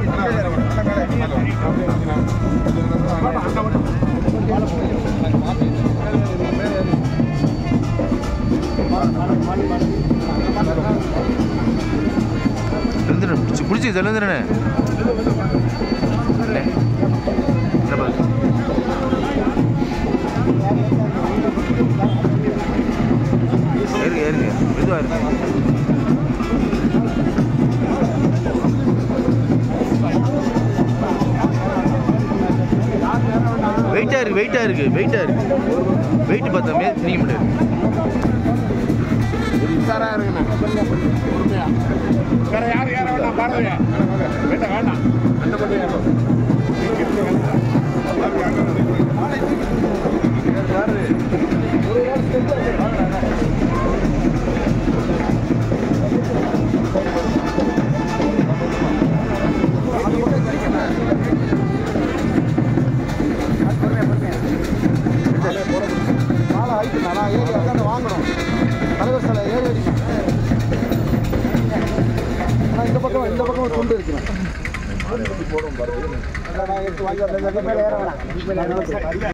பிடிச்சி சொல்லுந்துண்ணே ஏறுங்க ஏறுங்க மெதுவாக இருக்கு வெயிட்டாக இருக்கு வெயிட் பார்த்தாமே தெரிய முடியாது வேற யாரு வேண்டாம் பாருங்க வேண்டாம் அந்த மட்டும் வாங்கணும் தலைவர் சில ஏறி ஆனால் இந்த பக்கம் ஒரு துண்டு இருக்குண்ணா போடும் பாருங்க எடுத்து வாங்கி மேலே ஏற வேணாம்